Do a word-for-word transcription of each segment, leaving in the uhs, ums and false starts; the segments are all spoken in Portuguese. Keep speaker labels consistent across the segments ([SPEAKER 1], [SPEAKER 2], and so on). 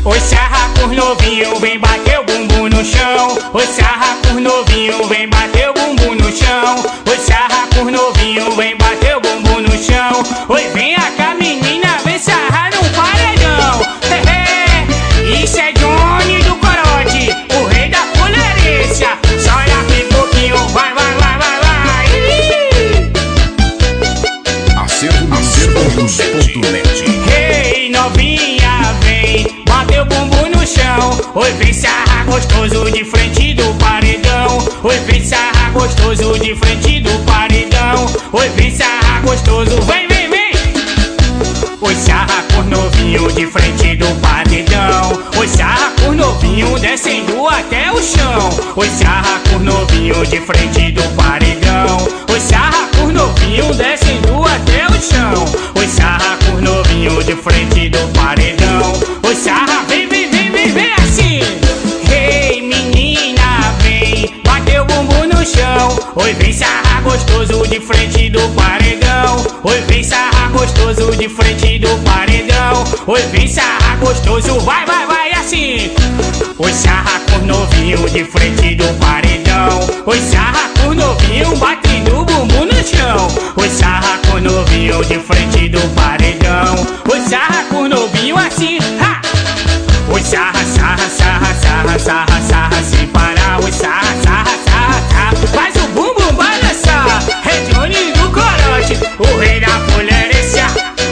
[SPEAKER 1] Os sarracos novinho, vem bater o bumbum no chão. Os sarracos novinho, vem bater o bumbum no chão. Os sarracos novinho, vem bater o bumbum no chão. Oi, vem cá menina, vem sarrar num paredão. Isso é Johnny do Corote, o rei da fulerícia. Só olha aqui pouquinho, vai, vai, vai, vai, vai.
[SPEAKER 2] Acervo, acervo ponto net.
[SPEAKER 1] Ei, novinha, vem bater o bumbum no chão. Oi, vem sarrar gostoso de frente do paredão. Oi, vem sarrar gostoso de frente do paredão. Oi, vem sarrar gostoso, vem, vem, vem. Os sarracos novinho de frente do paredão. Os sarracos novinho descendo até o chão. Os sarracos novinho de frente do paredão. Os sarracos novinho descendo até o chão. Os sarracos novinho de frente do paredão. Os sarra, vem, vem, vem, vem, vem assim. Ei, menina, vem bater o bumbum no chão. Oi, vem sarrar gostoso de frente do paredão. Oi, vem sarrar gostoso de frente do paredão. Oi, vem sarrar gostoso, vai, vai, vai assim. Os sarracos novinho de frente do paredão. Os sarracos novinho batendo o bumbum no chão. Os sarracos novinho de frente do paredão. Os sarracos novinho assim, ha! Os sarra, sarra, sarra, sarra, sarra, sarra sem parar. Os sarra, sarra, sarra, sarra, faz o bumbum balançar. É Johnny do Corote, o rei da fulerícia.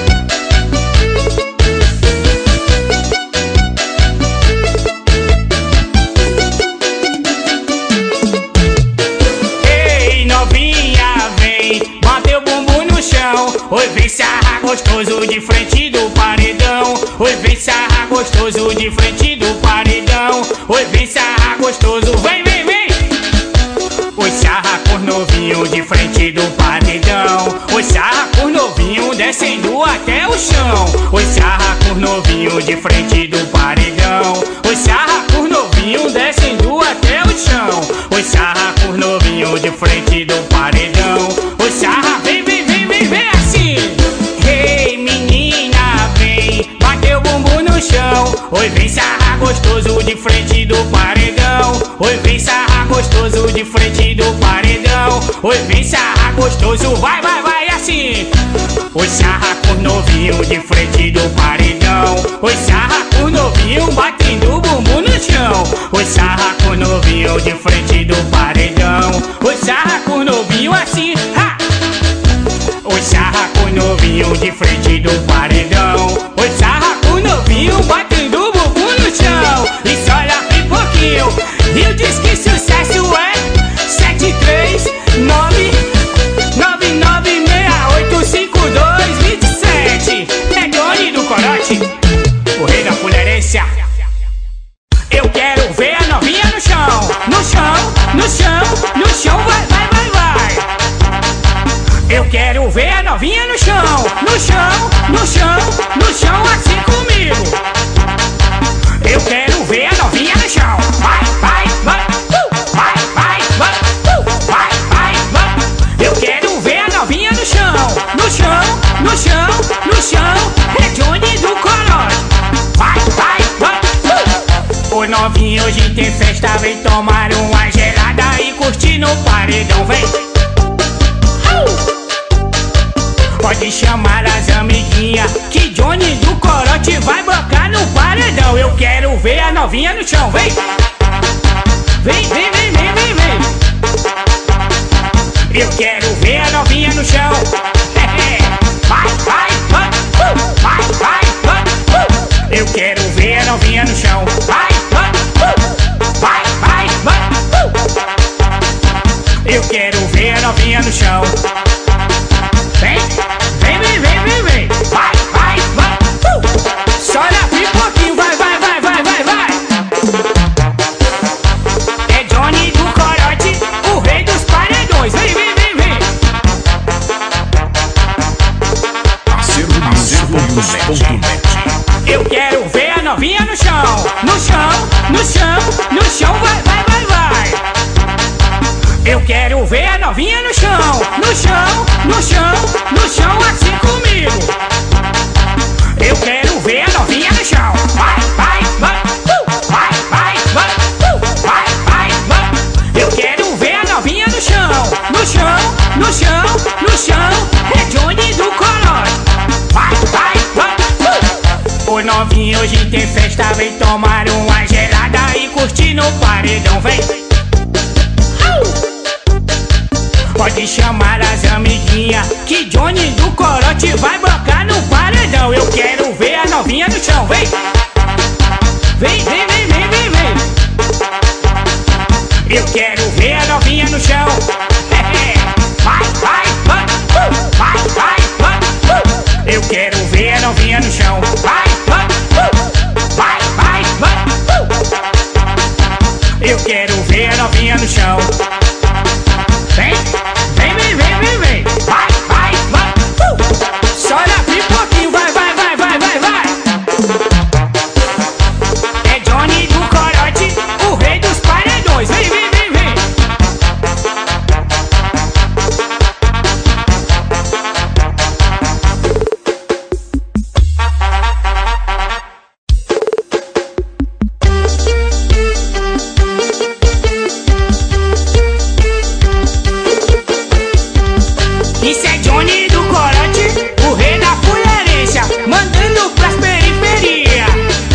[SPEAKER 1] Ei, novinha, vem bater o bumbum no chão. Oi, vem sarrar gostoso de frente do paredão. Oi, vem sarrar gostoso de frente do paredão. Oi, vem sarrar gostoso, vem, vem, vem. Os sarracos novinho de frente do paredão. Os sarracos novinho descendo até o chão. Os sarracos novinho de frente do paredão. Os sarracos novinho descendo até o chão. Os sarracos novinho de frente do paredão. Os sarra, vem, vem, vem, vem, vem assim. Ei, menina, vem bater o bumbum no chão. Oi, vem sarrar gostoso de frente do paredão. Oi, vem sarrar gostoso de frente do paredão. Oi, vem sarrar gostoso, vai, vai, vai assim. Os sarracos novinho de frente do paredão. Os sarracos novinho batendo o bumbum no chão. Os sarracos novinho de frente do paredão. Os sarracos novinho assim, ha! Os sarracos novinho de frente do paredão. Os sarracos novinho batendo o bumbum no chão. E só olha aqui pouquinho. E eu disse que sucesso é sete três nove nove nove seis oito cinco dois dois sete. É Johnny do Corote, o rei da fulerícia. Eu quero ver a novinha no chão. No chão, no chão, no chão, vai, vai, vai, vai. Eu quero ver a novinha no chão. No chão, no chão, no chão, assim comigo. Eu quero ver a novinha no chão. Vai, vai, vai, uh, vai, vai, vai, uh, vai, vai, vai. Eu quero ver a novinha no chão. No chão, no chão, no chão, é Johnny do Corote. Vai, vai, vai, uh. Ô novinho, hoje tem festa, vem tomar uma gelada e curtir no paredão, vem. Pode chamar as amiguinhas, que Johnny do Corote vai bancar no paredão. Eu quero ver a novinha no chão, vem. Vem, vem, vem, vem, vem, vem. Eu quero ver a novinha no chão. Vai, vai, vai, uh, vai, vai, vai, uh. Eu quero ver a novinha no chão. Vai, vai, uh, vai, vai, vai, uh. Eu quero ver a novinha no chão. Vem, vem, vem, vem, vem, vem. Vai, vai, vai, uh. Só olha aqui pouquinho, vai, vai, vai, vai, vai, vai. É Johnny do Corote, o rei dos paredões. Vem, vem, vem, vem.
[SPEAKER 2] Acervo, acervo ponto net.
[SPEAKER 1] Eu quero ver a novinha no chão. No chão, no chão, no chão, vai, vai, vai, vai. Eu quero ver a novinha no chão. No chão, no chão, no chão, assim comigo. Eu quero ver a novinha no chão. Vai, vai, vai. Ô novinha, hoje tem festa, vem tomar uma gelada e curtir no paredão, vem. Pode chamar as amiguinhas, que Johnny do Corote vai bancar no paredão. Eu quero ver a novinha no chão, vem. Vem, vem, vem, vem, vem, vem. Eu quero ver a novinha no chão. Vai, vai, vai, vai, vai, vai. Eu quero ver a novinha no chão. Vai, vai, vai, vai, vai. Eu quero ver a novinha no chão. Vem, vem, vem, vem, vem, vem. Vai, vai, vai. Só na pipoquinho, vai, vai, vai, vai, vai, vai. É Johnny do Corote, o rei dos paredões. Vem, vem, vem, vem. Isso é Johnny do Corote, o rei da fularência, mandando pras periferias.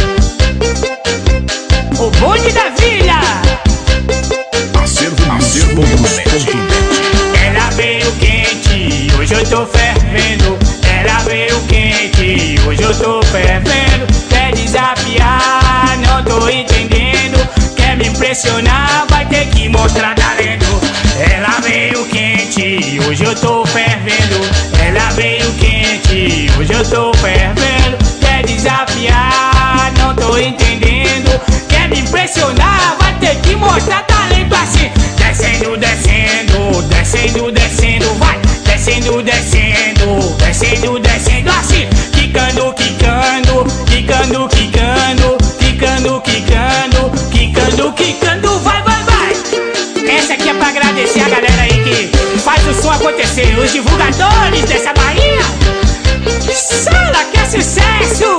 [SPEAKER 1] O bonde da vila.
[SPEAKER 2] Acervo, acervo ponto net.
[SPEAKER 1] Ela veio quente, hoje eu tô fervendo. Ela veio quente, hoje eu tô fervendo. Quer desafiar, não tô entendendo. Quer me impressionar, vai ter que mostrar talento. Ela veio quente, hoje eu tô fervendo. Ela veio quente, hoje eu tô fervendo. Quer desafiar, não tô entendendo. Quer me impressionar, vai ter que mostrar talento assim. Descendo, descendo, descendo, descendo, vai. Descendo, descendo, descendo, descendo assim. Quicando, quicando, quicando, quicando, quicando, quicando, quicando, quicando, vai, vai, vai. Essa aqui é pra agradecer a galera aí que faz o som acontecer, os divulgadores dessa Bahia. Sala que é sucesso!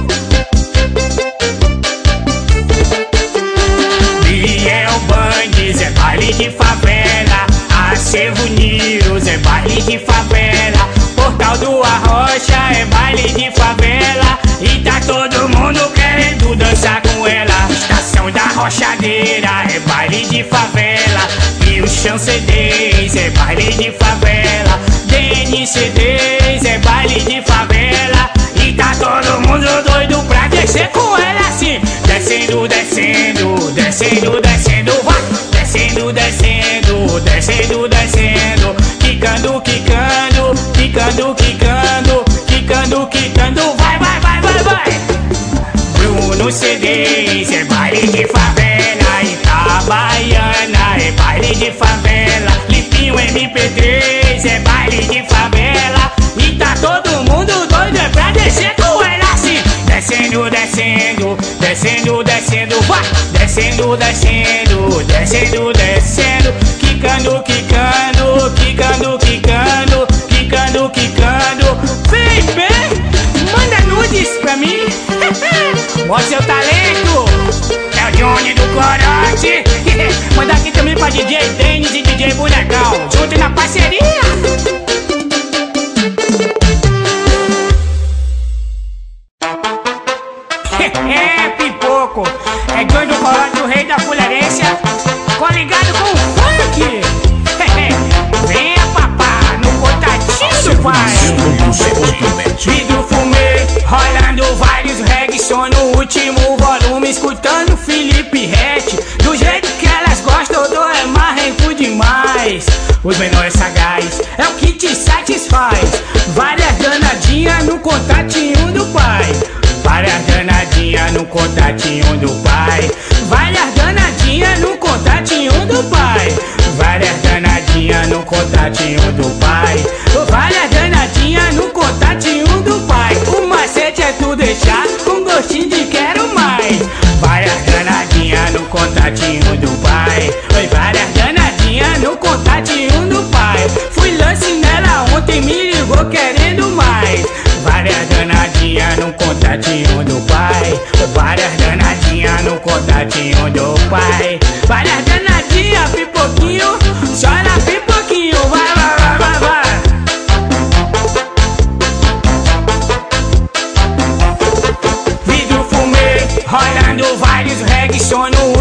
[SPEAKER 1] Biel Bandes é baile de favela. Acervo News é baile de favela. Portal do Arrocha é baile de favela. E tá todo mundo querendo dançar com ela. Estação da Rochadeira é baile de favela. E o Chão C Ds é baile de favela. D N C Ds é baile de favela. E tá todo mundo doido pra descer com ela assim. Descendo, descendo, descendo, descendo, vai. Descendo, descendo, descendo, descendo. Quicando, quicando, quicando, quicando, quicando, quicando, vai, vai, vai, vai, vai. Bruno C Ds é baile de favela. Itabaiana é baile de favela. Lipinho M P três é baile de favela. E tá todo mundo doido é pra descer com ela assim. Descendo, descendo, descendo, descendo, vai. Descendo, descendo, descendo, descendo. Quicando, quicando, quicando, quicando, quicando, quicando. Vem, vem, manda nudes pra mim. Mostra seu talento. É o Johnny do Corote. Manda aqui também pra D J Dennis e D J Bonecão, junto na parceria. É pipoco, é Johnny do Corote, o rei da fularência, coligado com o funk. Venha papá, no contatinho do pai. Vidro fumê, rolando vários reggae, só no último volume, escutando Felipe Rett. Do jeito que elas gostam, do é marrento demais. Os menores sagaz, é o que te satisfaz. Várias danadinhas no contatinho do pai. Várias danadinhas no contatinho do pai. Várias danadinhas no contatinho do pai. Várias danadinhas no contatinho do pai. Várias danadinhas no contatinho do pai. O macete é tu deixar com gostinho de quero mais. Várias danadinhas no contatinho do pai. Várias danadinhas no contatinho do pai. Fui lance nela ontem, me ligou querendo mais. Várias danadinhas no contatinho do pai. Várias danadinhas no contatinho do pai. Várias danadinhas, pipoquinho, só na pipoquinho, vai, vai, vai, vai, vai.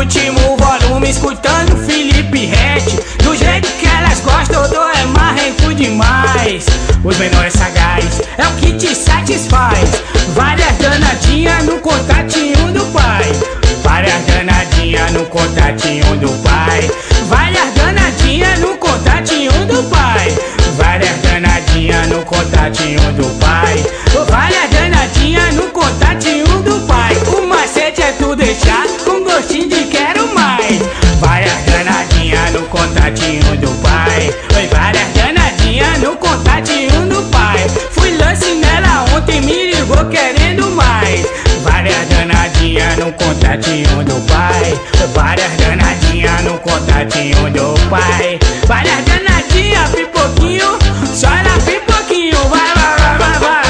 [SPEAKER 1] último volume, escutando Felipe Ret. Do jeito que elas gostam, eu dou é marrento demais. Os menores sagaz é o que te satisfaz. Várias danadinhas no contatinho do pai. Várias danadinhas no contatinho do pai. Várias danadinhas no contatinho do pai. Várias danadinhas no contatinho do pai. Várias danadinhas no contatinho do pai. O macete é tu deixar com gostinho de quero mais. Várias danadinhas no contatinho do pai. Oi, várias danadinhas no contatinho do pai. Fui lance nela ontem, me ligou querendo mais. Várias danadinhas no contatinho do pai. Várias danadinhas no contatinho do pai. Várias danadinhas, pipoquinho, só na pipoquinho. Vai, vai, vai, vai, vai.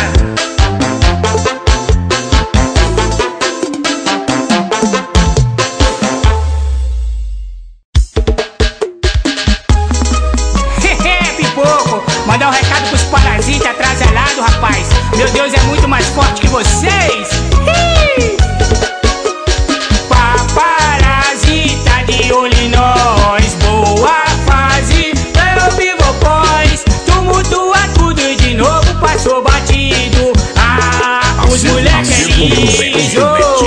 [SPEAKER 1] Pipoco, mandar um recado pros parasitas atrasalados, rapaz. Meu Deus, é muito mais forte que vocês. Paparazita de olho em nós, boa fase, eu vivo pós. Tumultua tudo de novo, passou batido. Ah, os moleques é liso.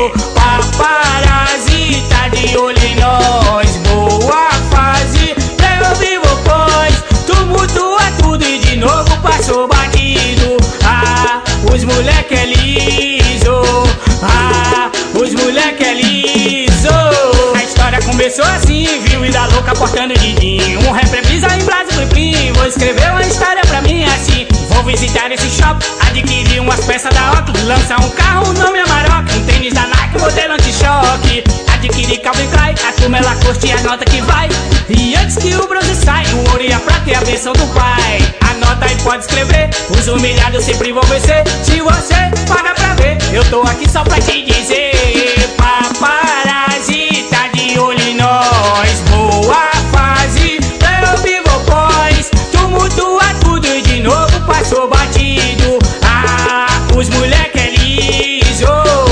[SPEAKER 1] Paparazita de olho em nós, boa fase, eu vivo pós. Tumultua tudo e de novo passou batido. Ah, os moleque é liso. Ah, os moleque é liso. A história começou assim, viu? E da louca portando o dedinho. Um reprevisa em brasa do primo. Vou escrever uma história pra mim assim. Vou visitar esse shopping, adquirir umas peças da Oakley. Lançar um carro, o nome é Maroc. Um tênis da Nike, modelo anti-choque. Adquirir Calvin Klein, a turma ela curte a nota que vai. E antes que o bronze sai, o ouro e a prata e a benção do pai. Anota e pode escrever, os humilhados sempre vão vencer. Se você paga pra ver, eu tô aqui só pra te dizer. Paparazita de olho em nós, boa fase, eu vivo pós. Tumultua tudo e de novo passou batido. Ah, os moleque é liso.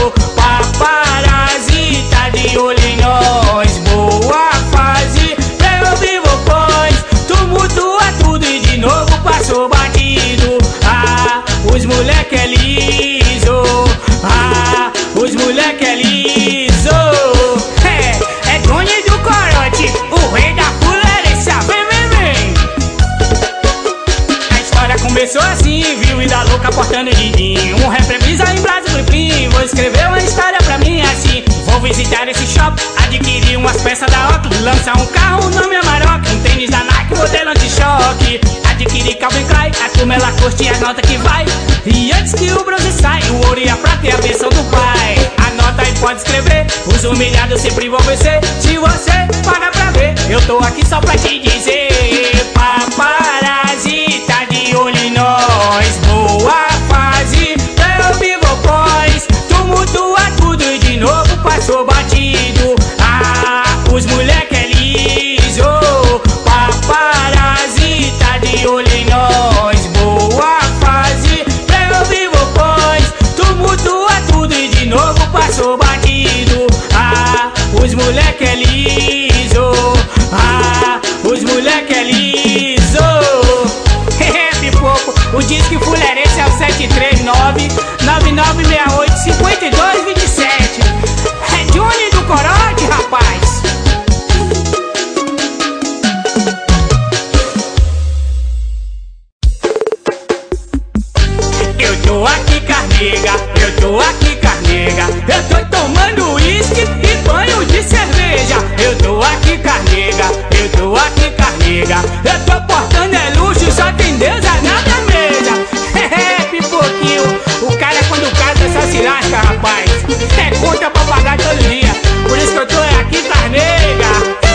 [SPEAKER 1] Paparazita de olho em nós, boa fase, eu vivo pós. Tumultua tudo e de novo passou batido. Ah, os moleque é liso. Ah, os moleque é liso. É, é Johnny do Corote, o rei da fulerência. Vem, vem, vem. A história começou assim, viu? E da louca portando o dedinho. Um reprevisa em brasa do primo. Vou escrever uma história pra mim assim. Vou visitar esse shopping, adquirir umas peças da Oakley. Lançar um carro, o nome é Maroc. Um tênis da Nike, modelo anti-choque. Adquirir Calvin Klein, a turma ela curte a nota que vai. E antes que o bronze sai, o ouro e a prata e a benção do pai. Anota e pode escrever, os humilhados sempre vão vencer. Se você paga pra ver, eu tô aqui só pra te dizer. Paparazita de olho em nós, boa fase, eu vivo pós. Tumultua tudo e de novo passou batido. Ah, os moleque é liso. Paparazita de olho em nós, boa fase, eu vivo pós. Tumultua tudo e de novo passou batido. Ah, os moleque é liso. Ah, os moleque é liso. Pipoco, o disque fulerência é o sete três nove, nove nove seis oito, cinco dois dois sete. É Johnny do Corote, rapaz. Eu tô aqui, carnega, eu tô aqui, carnega. Eu tô tomando uísque e banho de cerveja. Eu tô aqui, carnega, eu tô aqui, carnega. Eu tô portando é luxo, só tem Deus na minha mesa. É, pipoquinho, o cara quando casa só se lasca, rapaz. É conta pra pagar todo dia, por isso que eu tô aqui, carnega.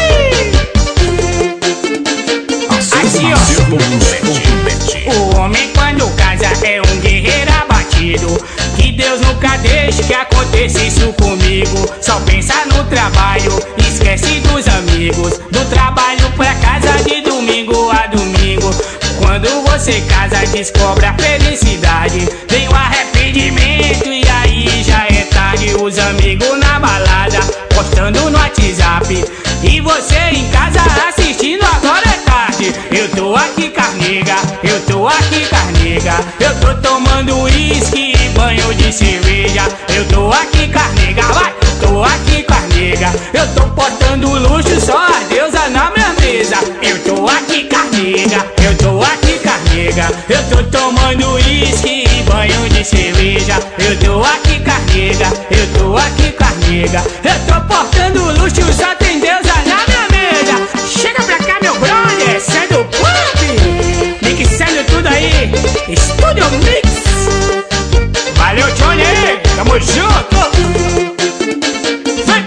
[SPEAKER 1] Assim, ó, o homem quando casa é um guerreiro abatido. Que Deus nunca deixe que aconteça isso comigo. Só pensa no trabalho, esquece dos amigos. Do trabalho pra casa de domingo a domingo. Quando você casa descobre a felicidade. Vem o arrependimento e aí já é tarde. Os amigos na balada postando no WhatsApp. Eu tô tomando uísque e banho de cerveja. Eu tô aqui com as nega, vai, tô aqui com as nega. Eu tô portando luxo, só a deusa na minha mesa. Eu tô aqui com as nega, eu tô aqui com as nega. Eu tô tomando uísque e banho de cerveja. Eu tô aqui com as nega, eu tô aqui com as nega. Eu tô portando luxo, só tem deusa na minha mesa. Chega pra cá, meu brother, sendo pop, mixando tudo aí, Estúdio Mix. Valeu, Johnny, tamo junto. Vem.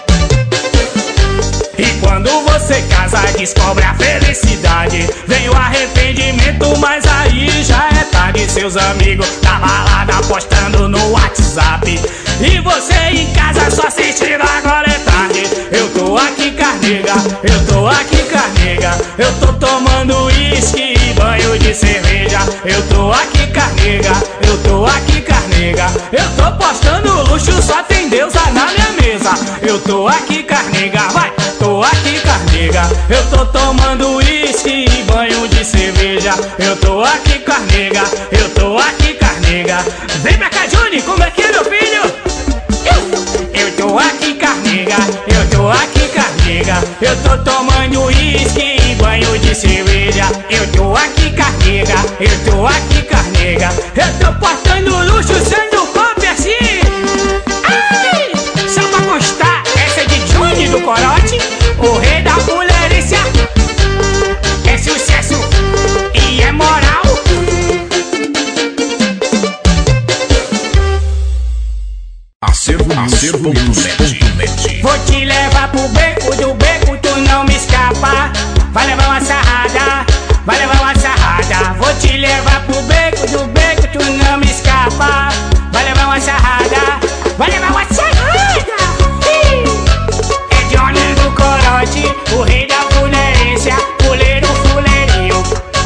[SPEAKER 1] E quando você casa, descobre a felicidade, vem o arrependimento, mas aí já é tarde. Seus amigos da balada postando no WhatsApp, e você em casa só assistindo agora é tarde. Eu tô aqui carnega, eu tô aqui carnega. Eu tô tomando uísque e banho de cerveja. Eu tô aqui carnega, eu tô aqui carnega. Eu tô postando luxo, só tem deusa na minha mesa. Eu tô aqui carnega, vai, tô aqui carnega. Eu tô tomando uísque e banho de cerveja. Eu tô aqui carnega, eu tô aqui carnega. Vem pra cá, Johnny, como é que é, meu filho? Eu tô aqui carnega, eu tô aqui carnega. Eu tô tomando uísque e banho de cerveja. Eu tô aqui carnega, eu tô aqui carnega. Eu tô portando luxo, sendo pop assim. Ai, só pra constar, essa é de Johnny do Corote, o rei da mulherência. É sucesso e é moral.
[SPEAKER 2] Acervo, acervo, net.
[SPEAKER 1] Vou te levar pro beco, do beco tu não me escapa. Vai levar uma sarrada, vai levar uma sarrada. Vou te levar pro beco, do beco tu não me escapa. Vai levar uma sarrada, vai levar uma sarrada. É Johnny do Corote, o rei da fulerência, fuleiro, fuleirinho.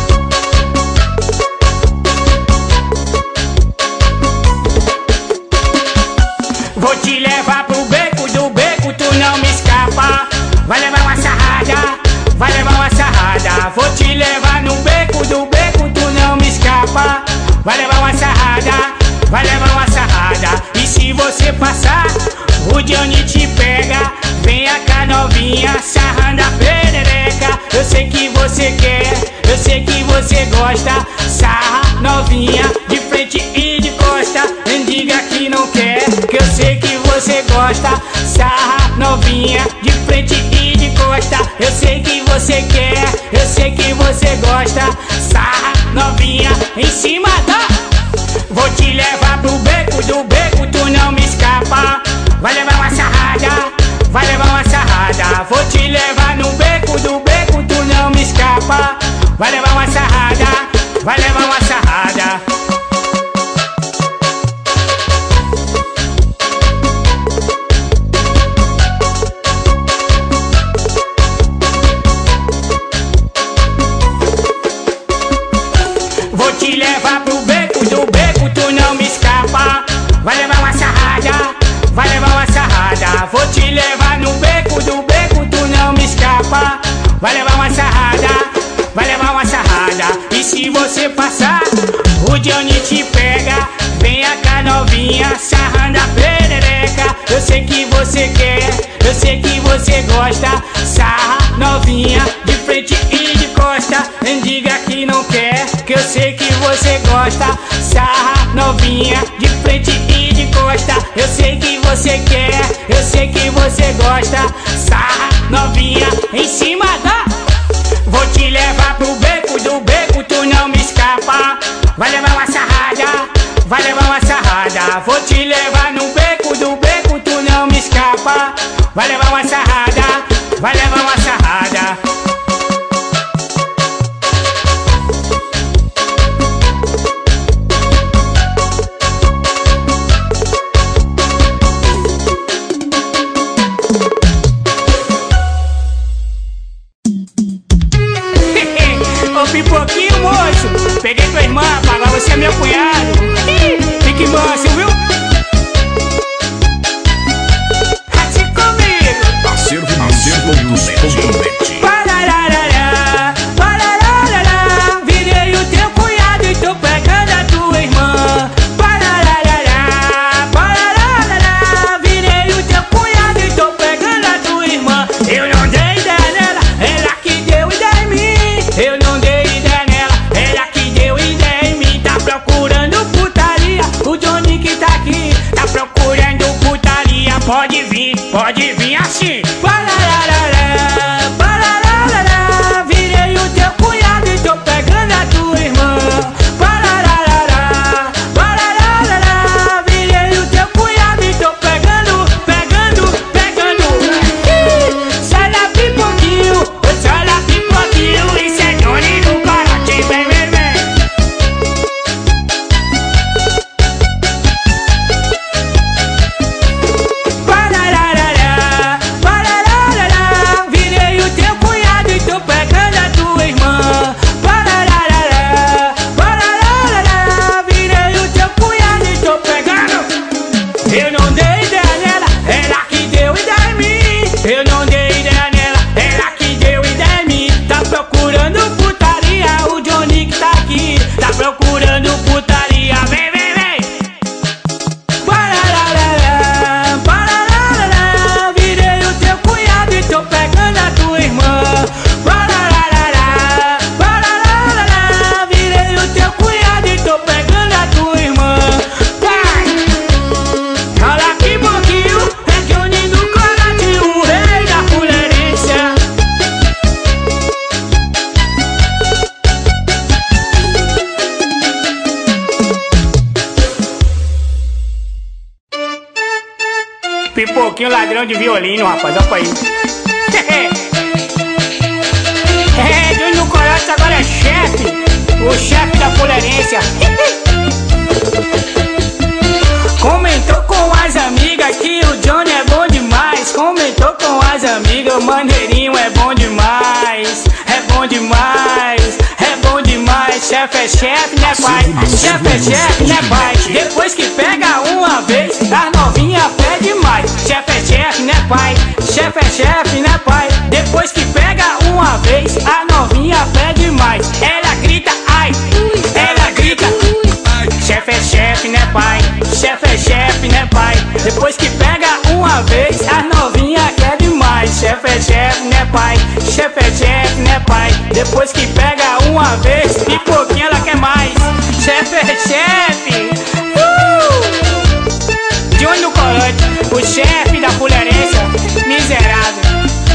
[SPEAKER 1] Vou te levar pro beco, do beco tu não me escapa. Vai levar uma sarrada, vai levar uma sarrada. Vou te levar no beco, do beco tu não me escapa. Vai levar uma sarrada, vai levar uma sarrada. E se você passar, o Johnny te pega. Venha cá novinha, sarrando a perereca. Eu sei que você quer, eu sei que você gosta. Sarra novinha, de frente e de costa. Nem diga que não quer, que eu sei que você gosta. Sarra novinha, de frente e de costa. Eu sei que você quer, eu sei que você gosta. Sarra novinha, em cima da. Vou te levar pro beco, do beco tu não me escapa. Vai levar uma sarrada, vai levar uma sarrada. Vou te levar no beco, do beco tu não me escapa. Vai levar uma sarrada, vai levar uma sarrada. Vou te levar pro beco, do beco tu não me escapa. Vai levar uma sarrada, vai levar uma sarrada. Vou te levar no beco, do beco tu não me escapa. Vai levar uma sarrada, vai levar uma sarrada. E se você passar, o Johnny te pega. Venha cá novinha, sarrando a perereca. Eu sei que você quer, eu sei que você gosta. Sarra novinha, de frente e de costa. Nem diga que não quer, que eu sei que você gosta. Sarra novinha, de frente e de costa. Eu sei que você quer, eu sei que você gosta. Sarra novinha, em cima da. Vou te levar pro beco, do beco tu não me escapa. Vai levar uma sarrada, vai levar uma sarrada. Vou te levar no beco, do beco tu não me escapa. Vai levar uma sarrada, vai levar uma sarrada. Ô pipoquinho, moço, peguei tua irmã, agora você é meu cunhado. Fique manso, viu? Assim comigo. Pipoquinho ladrão de violino, rapaz, olha pra aí. É, Júnior Corote agora é chefe, o chefe da fulerência. Comentou com as amigas que o Johnny é bom demais. Comentou com as amigas, o maneirinho é bom demais. É bom demais, é bom demais. Chefe é chefe, né pai? Chefe é chefe, né pai? Depois que pega uma vez, a novinha pede mais. Chefe é chefe, né pai? Chefe é chefe, né pai? Depois que pega uma vez, a novinha pede mais. Ela grita, ai, ela grita. Chefe é chefe, né pai? Chefe é chefe, né pai? Depois que pega uma vez, a novinha quer demais. Chefe é chefe, né pai? Chefe é chefe, né pai? Depois que pega uma vez, pipoquinha ela quer mais. Chefe é chefe. uh! Johnny do Corote, o chefe da fulerência, miserável.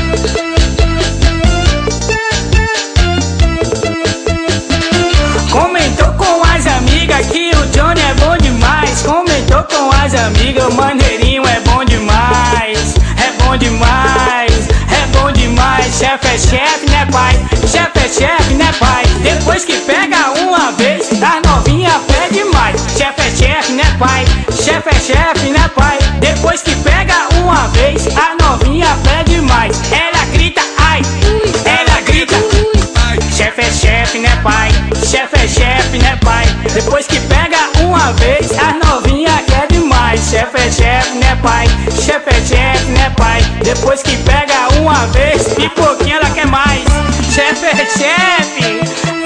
[SPEAKER 1] Comentou com as amigas que o Johnny é bom demais. Comentou com as amigas, o maneirinho é bom demais. É bom demais, é bom demais. Chefe é chefe, né pai? Chefe é chefe, né pai? Depois que pega uma vez, a novinha pede mais. Chefe é chefe, né pai? Chefe é chefe, né pai? Depois que pega uma vez, a novinha pede mais. Ela grita, ai, ela grita. Chefe é chefe, né pai? Chefe é chefe, né pai? Depois que pega uma vez, a novinha quer demais. Chefe é chefe, né pai? Chefe é chefe, né pai? Depois que pega uma vez, pipoquinha ela quer mais. Chefe é chefe.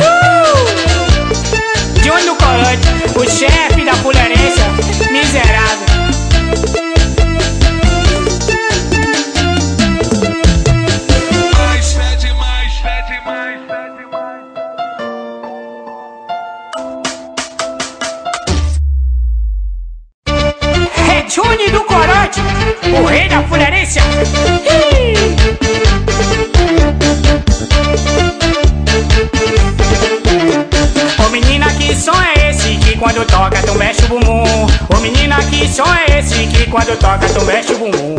[SPEAKER 1] uh! Johnny do Corote, o chefe da fulerência, miserável. Johnny do Corote, o rei da fulerência. Ô menina, que som é esse que quando toca tu mexe o bumbum? Ô menina, que som é esse que quando toca tu mexe o bumbum?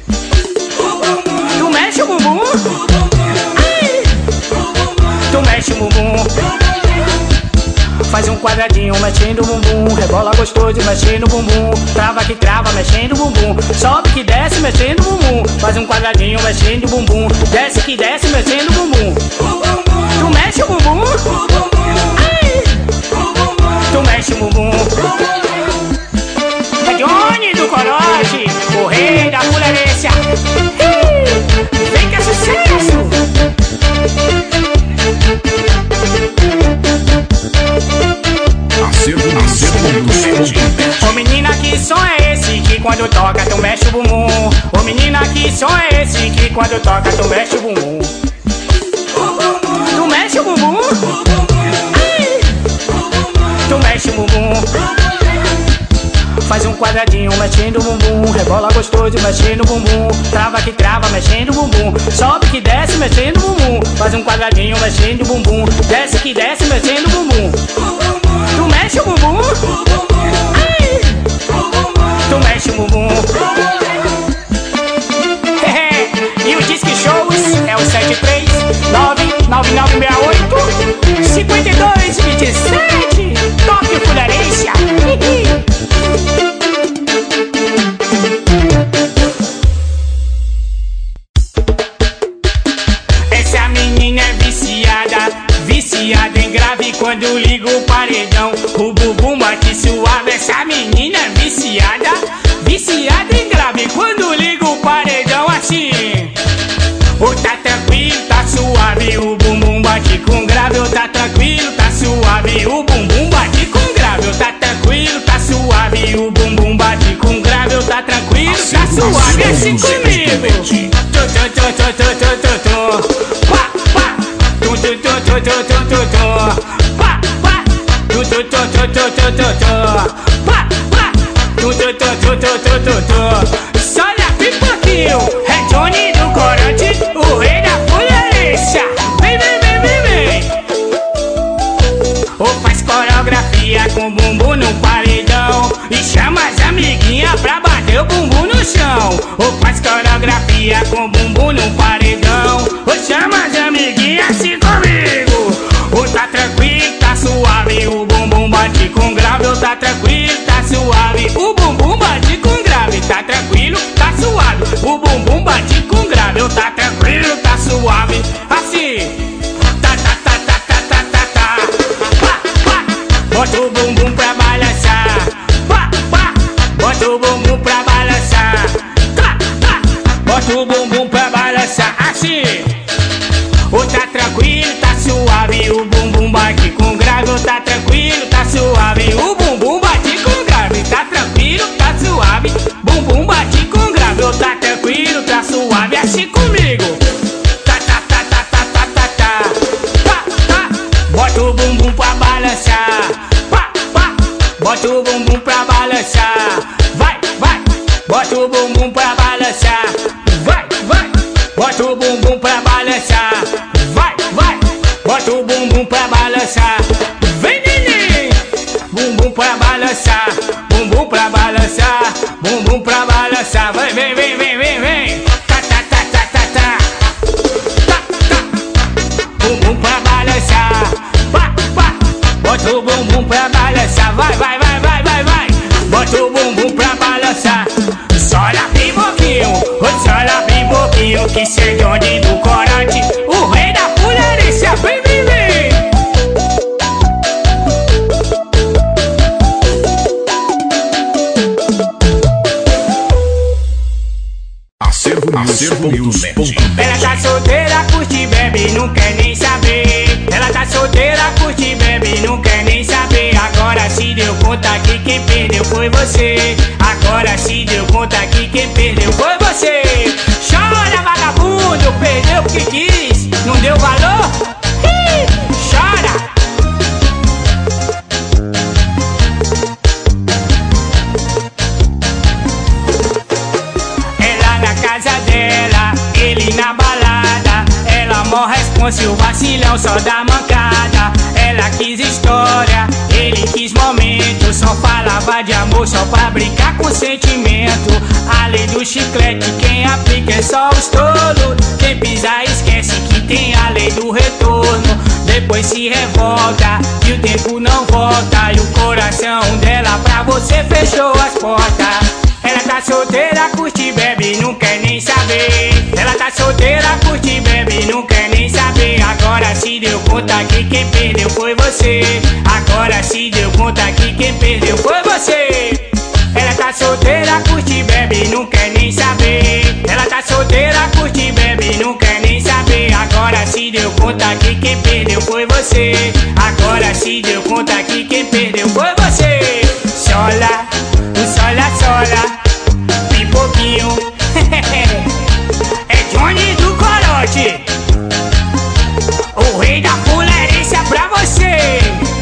[SPEAKER 1] Tu mexe o bumbum? Ai. Tu mexe o bumbum? Faz um quadradinho mexendo o bumbum, rebola gostoso mexendo o bumbum, trava que trava mexendo o bumbum, sobe que desce mexendo o bumbum. Faz um quadradinho mexendo o bumbum, desce que desce mexendo o bumbum. Tu mexe o bumbum? Ai. Tu mexe o bumbum? É Johnny do Corote, o rei da fulerência. Vem que é sucesso!
[SPEAKER 2] Acervo, acervo,
[SPEAKER 1] ô menina, que som é esse que quando toca tu mexe o bumbum? Ô menina, que som é esse que quando toca tu mexe o bumbum? Tu mexe o bumbum? Ai. Tu mexe o bumbum? Faz um quadradinho mexendo o bumbum, rebola gostoso mexendo o bumbum, trava que trava mexendo o bumbum, sobe que desce mexendo o bumbum. Faz um quadradinho mexendo o bumbum, desce que desce mexendo o bumbum. Tu mexe o bumbum? Ai. Tu mexe o bumbum? É, e o Disque Shows é o sete três nove nove nove seis oito cinco dois dois sete. Tóquio Fulerência. Essa menina é viciada, viciada em grave. Quando liga o paredão, o bumbum bate suave. Essa menina é viciada, viciada em grave. Quando liga o paredão assim, ou tá tranquilo, tá suave, o bumbum bate com grave. Ou tá tranquilo, tá suave, o bumbum bate com grave. Ou tá tranquilo, tá suave, o bumbum bate com grave. Ou tá tranquilo, tá suave, é assim comigo. Pá, pá, tu tu tu tu tu tu tu tu. Pá, pá, tu tu tu tu tu tu tu tu. Pá, pá, tu tu tu tu tu tu tu tu. Solha pipoquinho, é Johnny do Corote, o rei da fulerência. Vem, vem, vem, vem, vem. Ou faz coreografia com bumbum no paredão e chama as amiguinhas pra bater o bumbum no chão. bota o bumbum pra balançar assim. Ou tá tranquilo, tá suave, o bumbum bate com grave. Ou tá tranquilo, tá suave, o bumbum bate com grave. Tá tranquilo, tá suave, bumbum bate com grave. Ou tá tranquilo, tá suave, assim comigo. Tá, tá, tá, tá, tá, tá, tá, tá. Tá, tá. Bota o bumbum pra balançar. Pá, pá. Bota o bumbum pra balançar. Vai, vai. Bota o bumbum pra balançar. Vai, vai. Bota o bumbum pra balançar. Vai, vai. Bota o bumbum pra balançar. Vem, neném. Bumbum pra balançar. Bumbum pra balançar. Bumbum pra balançar. Vai, vem, vem, vem, vem, vem. Tá, tá, tá, tá, tá, tá. Tá, tá. Bumbum pra balançar. Pá, pá. Bota o bumbum pra balançar. Vai, vai, vai, vai, vai, vai. Bota o bumbum pra balançar. Sola pipoquinho, sola pipoquinho, que cê é onde do corante, o rei da pularícia, vem, vem, vem.
[SPEAKER 2] Acervo, Acervo News.
[SPEAKER 1] Ela tá solteira, curte, bebe, não quer nem saber. Ela tá solteira, curte, bebe, não quer nem saber. Agora se deu conta que quem perdeu foi você. Agora se deu conta que quem perdeu foi você. Chora, vagabundo, perdeu porque quis, não deu valor? Ih, chora. Ela na casa dela, ele na balada. Ela mó responsa, o vacilão só dá mancada. Ela quis história, ele quis momento. Só falava de amor, só pra brincar com sentimento. A lei do chiclete, quem aplica é só os tolos. Quem pisar esquece que tem a lei do retorno. Depois se revolta, e o tempo não volta. E o coração dela pra você fechou as portas. Ela tá solteira, curte, bebe, não quer nem saber. Ela tá solteira, curte, bebe, não quer nem saber. Agora se deu conta que quem perdeu foi você. Agora se deu conta que quem perdeu foi você. Ela tá solteira, curte, bebe, não quer nem saber. Ela tá solteira, curte, bebe, não quer nem saber. Agora se deu conta que quem perdeu foi você. Agora se deu conta que quem perdeu foi você. Sola, sola, sola, pipoquinho. É Johnny do Corote, o rei da fulerícia pra você.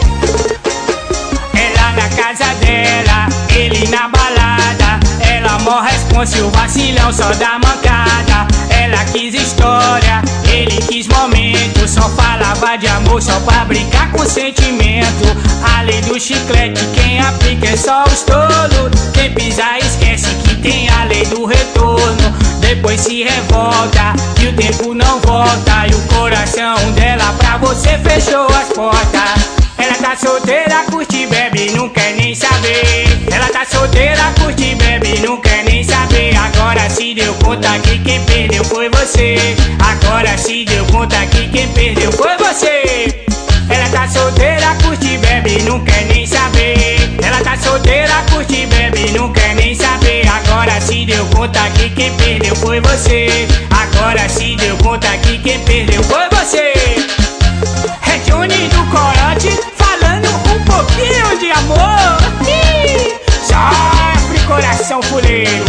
[SPEAKER 1] Ela na casa dela, ele na balada. Ela mó responsa, o vacilão só dá mancada. Ela quis história, ele quis momento. Só falava de amor, só pra brincar com sentimento. A lei do chiclete, quem aplica é só os tolos. Quem pisar esquece que tem a lei do retorno. Depois se revolta, e o tempo não volta. E o coração dela pra você fechou as portas. Ela tá solteira, curte, bebe, não quer nem saber. Ela tá solteira, curte, bebe, não quer nem saber. Agora se deu conta que quem perdeu foi você. Agora se deu conta que quem perdeu foi você. Ela tá solteira, curte, bebe, não quer nem saber. Ela tá solteira, curte, bebe, não quer nem saber. Agora se deu conta que quem perdeu foi você. Agora se deu conta que quem perdeu foi você. É Johnny do Corote, falando um pouquinho de amor. Ih, sofre coração fuleiro.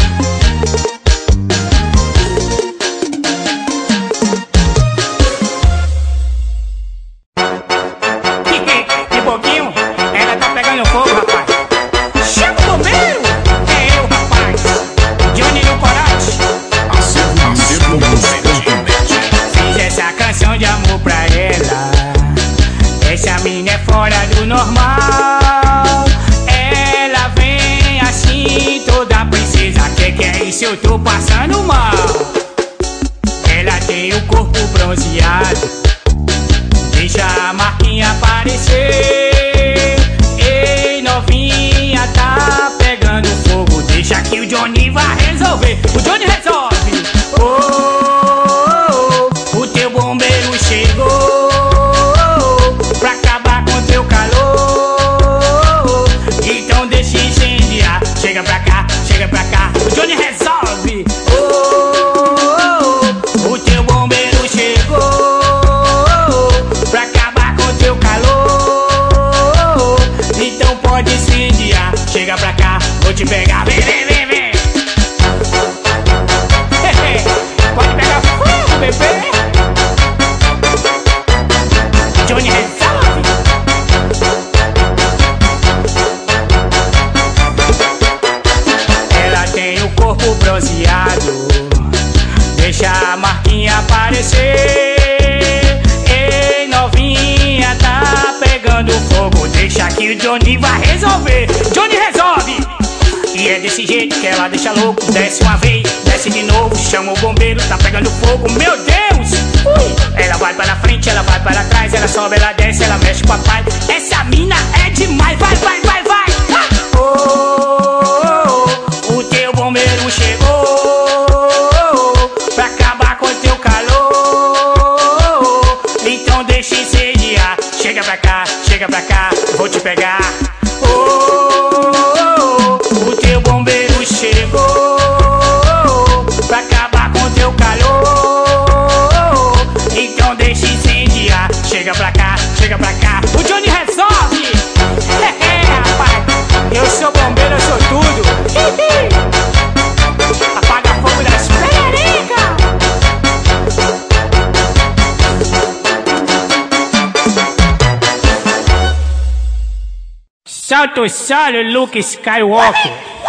[SPEAKER 1] Que pouquinho, ela tá pegando fogo, rapaz. Chama o bombeiro. É eu, rapaz. Johnny do Corote.
[SPEAKER 2] Acervo, Acervo News.
[SPEAKER 1] Fiz essa canção de amor pra ela. Essa mina é fora do normal. Ela vem assim, toda princesa. Que que é isso? Eu tô passando mal. Ela tem o corpo bronzeado, deixa a marquinha aparecer. Ei, novinha, tá pegando fogo. Deixa que o Johnny vai resolver. O Johnny resolve. Oh, oh, oh, o teu bombeiro chegou pra acabar com teu calor. Então deixa incendiar. Chega pra cá, chega pra cá. O Johnny resolve. Oh, e Johnny vai resolver. Johnny resolve! E é desse jeito que ela deixa louco. Desce uma vez, desce de novo, chama o bombeiro, tá pegando fogo, meu Deus! Ui! Ela vai para frente, ela vai para trás, ela sobe, ela desce, ela mexe com o papai. Essa mina é demais, vai, vai, vai, vai! Ah! Oh, oh, oh, o teu bombeiro chegou pra acabar com o teu calor. Então deixa incendiar. Chega pra cá, chega pra cá, vou te pegar. Pra acabar com teu calor, então deixa incendiar. Chega pra cá, chega pra cá, o Johnny resolve. É, rapaz, eu sou bombeiro, eu sou tudo. Apaga fogo das pererecas. Salto solo, Luke Skywalker.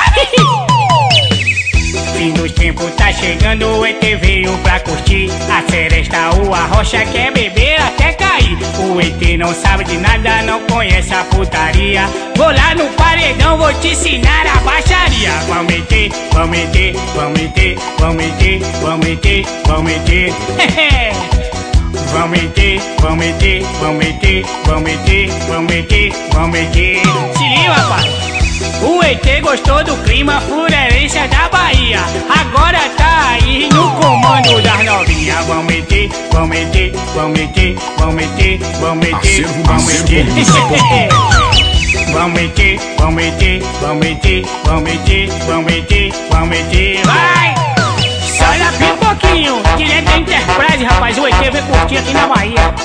[SPEAKER 1] Fim dos tempos tá chegando, o E T veio pra curtir. A seresta, o arrocha quer beber até cair. O E T não sabe de nada, não conhece a putaria. Vou lá no paredão, vou te ensinar a baixaria. Vamos meter, vamos meter, vamos meter, vamos meter, vamos meter, vamos meter. Vamos meter, vamos meter, vamos meter, vamos meter, vamos meter, vamos meter. Se liga, rapaz. O E T gostou do clima, Fluminense da Bahia. Agora tá aí no comando das novinhas. Vamos meter, vamos meter, vamos meter, vamos meter, vamos meter, vamos meter. Vamos meter, vamos meter, vamos meter, vamos meter, vamos meter, vamos meter. Vai! Olha pipoquinho, direto da Enterprise, rapaz. O E T veio curtir aqui na Bahia.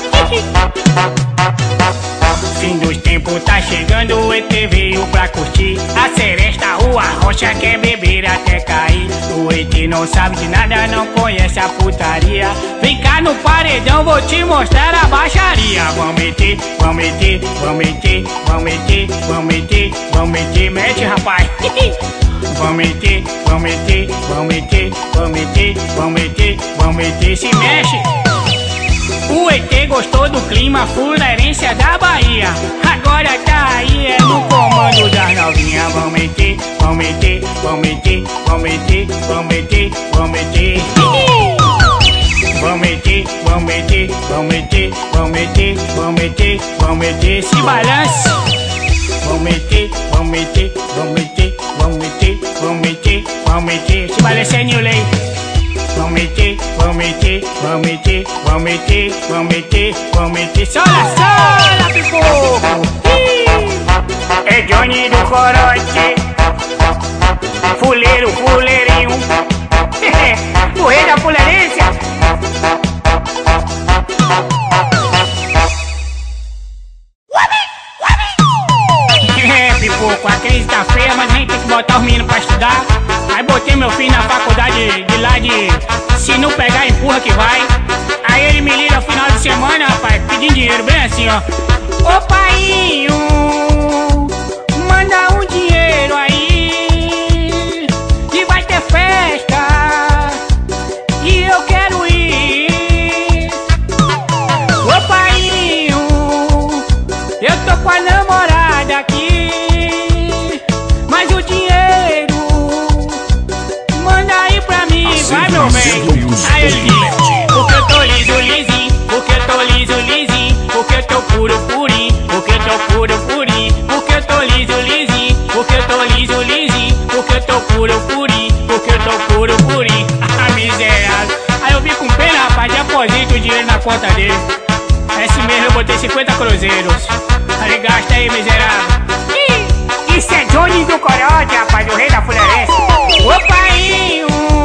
[SPEAKER 1] Fim dos tempos tá chegando, o E T veio pra curtir. A seresta, o arrocha quer beber até cair. O E T não sabe de nada, não conhece a putaria. Vem cá no paredão, vou te mostrar a baixaria. Vamos meter, vamos meter, vamos meter, vamos meter, vamos meter, vamos meter, mete, rapaz. Vamos meter, vamos meter, vamos meter, vamos meter, vamos meter, vamos meter, se mexe. O E T gostou do clima, Fluminense da Bahia. Agora tá aí, é no comando das novinhas. Vamos meter, vamos meter, vamos meter, vamos meter, vamos meter, vamos meter. Vamos meter, vamos meter, vamos meter, vamos meter, vamos meter, vamos meter, se balance. Vamos meter, vamos meter, vamos meter, vamos meter, vamos meter, vamos meter, se balance, Nilei. Vamos meter, vamos meter, vamos meter, vamos meter, vamos meter, vamos meter. Sola, sola, pipoco. É Johnny do Corote, fuleiro, fuleirinho. O rei da fuleirência. É, pipoco, a crise tá feia, mas a gente tem que botar os meninos pra estudar. Aí botei meu filho na faculdade de lá de... Se não pegar, empurra que vai. Aí ele me liga no final de semana, rapaz, pedindo dinheiro, bem assim, ó. Ô painho, manda um dinheiro aí, e vai ter festa, e eu quero ir. Ô painho, eu tô com a namorada aqui, mas o dinheiro manda aí pra mim, vai meu bem. Aí ele diz, porque eu tô liso, lisinho, porque eu tô liso, lisinho, porque eu tô puro, purinho, porque eu tô puro, purinho, porque eu tô liso, lisinho, porque eu tô liso, lisinho, porque eu tô puro, purinho, porque eu tô puro, purinho. Ah, miserável. Aí eu vi com pena, rapaz, deposito o dinheiro na conta dele. Esse mês eu botei cinquenta cruzeiros. Aí gasta aí, miserável. Ih, isso é Johnny do Corote, rapaz, o rei da fuleirência. Ô painho,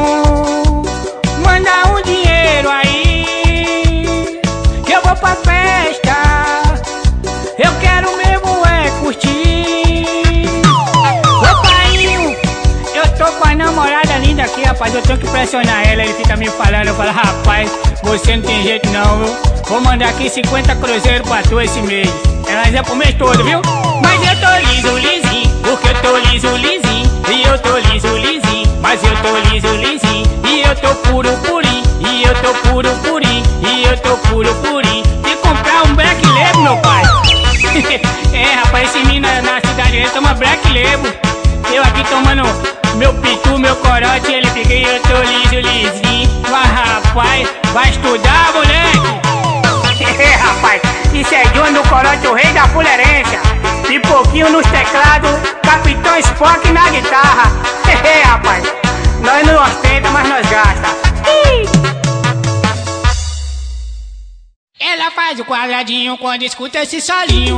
[SPEAKER 1] manda um dinheiro aí, que eu vou pra festa, eu quero mesmo é curtir. Ô painho, eu tô com a namorada linda aqui, rapaz, eu tenho que pressionar ela. Ele fica me falando, eu falo, rapaz, você não tem jeito não, viu? Vou mandar aqui cinquenta cruzeiros pra tu esse mês. Elas é pro mês todo, viu? Mas eu tô liso, lisinho, porque eu tô liso, lisinho, e eu tô liso, lisinho, mas eu tô liso, lisinho, e eu tô puro, purinho, e eu tô puro, purinho, e eu tô puro, purinho. E comprar um Black Label, meu pai. É, rapaz, esse menino na, na cidade dele toma Black Label. Eu aqui tomando meu pitu, meu corote, ele fica e eu tô liso, lisinho. Mas rapaz, vai estudar, moleque. É, rapaz, isso é Johnny do Corote, o rei da fulerência. Pipoquinho nos teclados, Capitão Spock na guitarra. É, rapaz, nós não ostenta, mas nós gasta. Ela faz o quadradinho quando escuta esse solinho.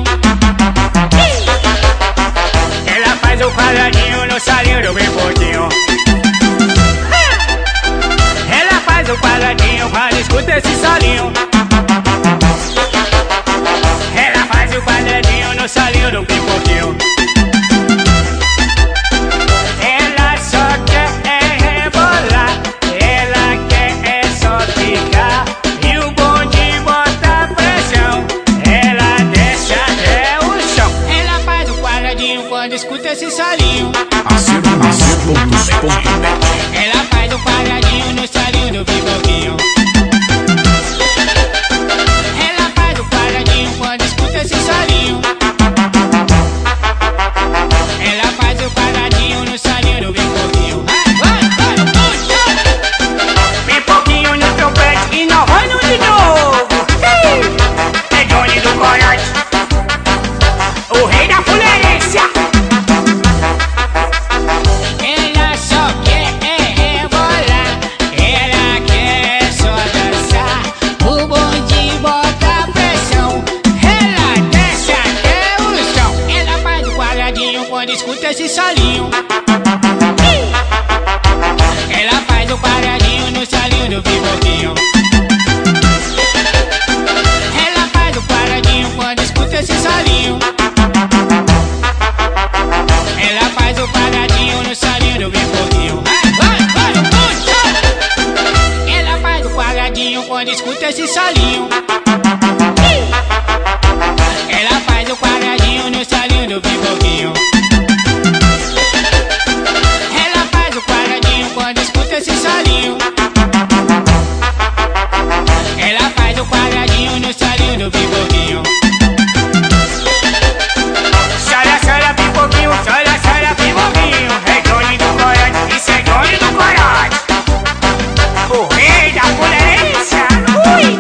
[SPEAKER 1] Ela faz o quadradinho no solinho do pipoquinho. Ela faz o quadradinho quando escuta esse solinho. Ela faz o quadradinho no solinho do pipoquinho. Ela só quer é rebolar, ela quer é só ficar. E o bonde bota pressão, ela desce até o chão. Ela faz o quadradinho quando escuta esse solinho.
[SPEAKER 2] Acervo, acervo dos pontos net.
[SPEAKER 1] Ela faz o quadradinho no solinho do pipoquinho. Ela faz o quadradinho quando escuta esse solinho. Ela faz o quadradinho no solinho do pipoquinho. Pipoquinho no trompete e inovando de novo. É Johnny do Corote, o rei da fulerência. Ela só quer é rebolar, ela quer só dançar. O bonde bota pressão, ela desce até o chão. Ela faz o quadradinho quando escuta esse solinho. Ela faz o quadradinho no solinho do pipoquinho. Ela faz o quadradinho quando escuta esse solinho. Ela faz o quadradinho no solinho do pipoquinho. Ela faz o quadradinho quando escuta esse solinho. Ela faz o quadradinho no solinho do pipoquinho. Ela faz o quadradinho quando escuta esse solinho. Ela faz o quadradinho no solinho do pipoquinho. Chora, chora, pipoquinho, chora, chora, pipoquinho. É Johnny do Corote, isso é Johnny do Corote, o rei da fulerência. Ui!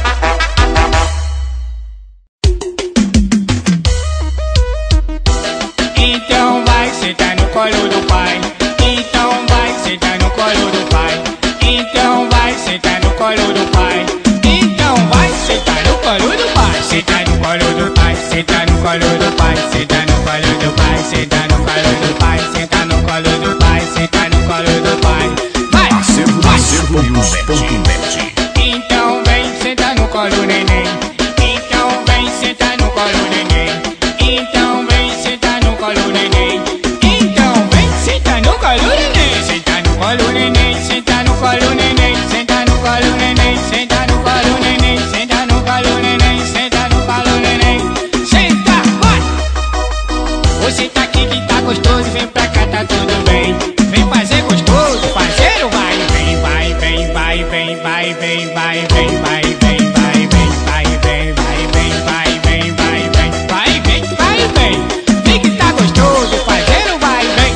[SPEAKER 1] Então vai sentar no colo do pai. Então vai sentar no colo do pai. Então vai sentar no colo do pai. Então vai sentar no colo do pai. Sentar no colo do pai. Sentar no colo do pai. Sentar no colo do pai. Sentar no colo do pai. Sentar no colo do pai. Sentar no colo do pai. Vai!
[SPEAKER 2] Acervo, acervo dos pontos net.
[SPEAKER 1] Então vem sentar no colo, neném. Então vem sentar no colo, neném. Então vem sentar no colo, neném. Então vem sentar no colo, neném. Sentar no colo, neném. Sentar no colo, neném. Sentar no colo, neném. Sentar no colo, neném. Sentar no colo, neném. Sentar no colo, neném. Senta, vai! Você tá aqui que tá gostoso, vem pra cá, tá tudo bem. Vem fazer gostoso, parceiro, vai, vem, vai, vem, vai, vem, vai, vem, vai, vem, vai, vem, vai, vem, vai, vem, vai, vem, vai, vem, vai, vem, vai, vem, vai, vem. Vem que tá gostoso, parceiro, vai, vem.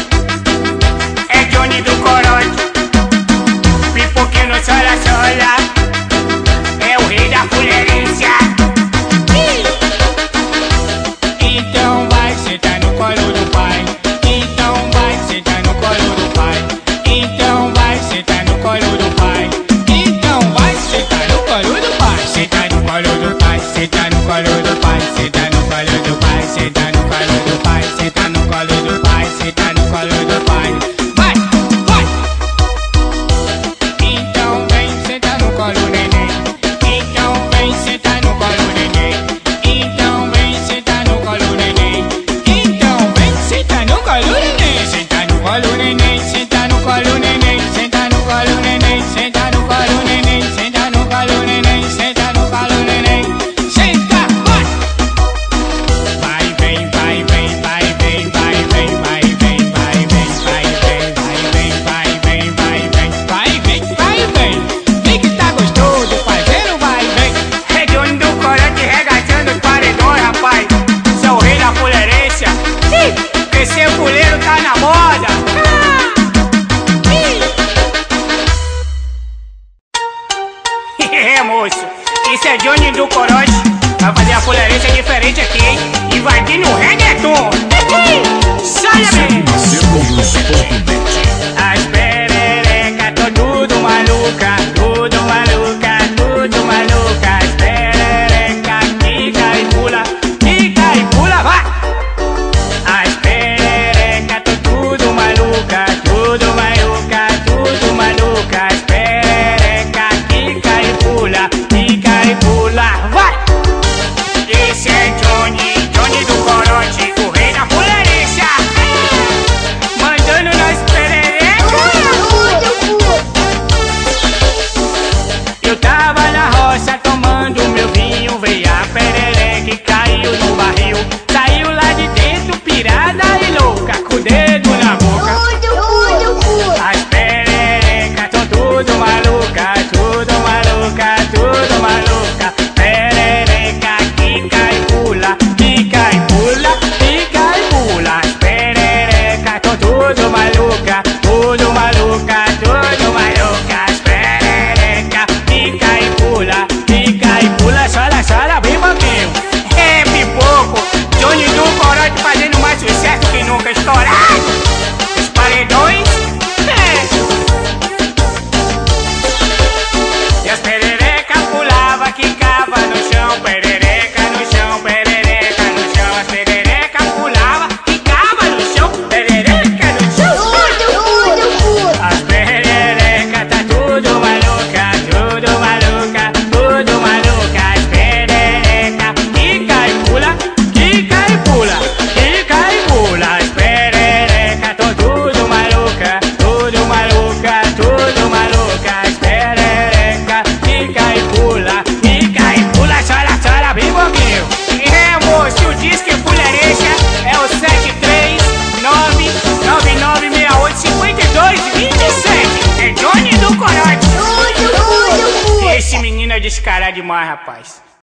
[SPEAKER 1] É Johnny do Corote, pipoquinho no sola, sola. É o rei da fulerência. Então vai sentar no colo do pai. Então vai sentar no colo do pai. Então vai sentar no colo do pai. Então vai sentar é Johnny do Corote. Vai fazer a fuleirência diferente aqui, hein? E vai vir no reggaeton. Saia, bem! As pererecas tão tudo maluca, tudo maluca, tudo maluca. As pererecas quica e pula, quica e pula, vai! As pererecas tão tudo maluca, tudo maluca, tudo maluca. As pererecas quica e pula, quica e pula, vai! Esse é Johnny, Johnny do Corote, o rei da fuleirência. Mandando nas pererecas. Eu tava na roça tomando meu vinho, veio a perereca e caiu no barril. Saiu lá de dentro pirada e louca, com o dedo na boca. As pererecas tão tudo maluca, tudo maluca, tudo maluca. Perereca quica e pula, quica e pula, quica e pula. As pererecas tão tudo maluca, tudo maluca, tudo maluca. As pererecas quica e pula, quica e pula. Chora, chora bem pouquinho. É pipoco, Johnny do Corote fazendo mais sucesso que nunca, estourado. Os paredões, é. E as pererecas pulava, quicava no chão. Perereca no chão, perereca no chão. As pererecas pulava, quicava no chão. Perereca no chão. As pererecas tá tudo maluca, tudo maluca, tudo maluca. As pererecas quica e pula, quica e pula, quica e pula. As pererecas tão tudo maluca, tudo maluca, tudo maluca. As pererecas quica e pula, quica e pula. Chora, chora bem pouquinho. É, moço, o disco fuleirência é o sete três nove nove nove seis oito cinco dois dois sete. É Johnny do Corote. Esse menino é descarado demais, rapaz.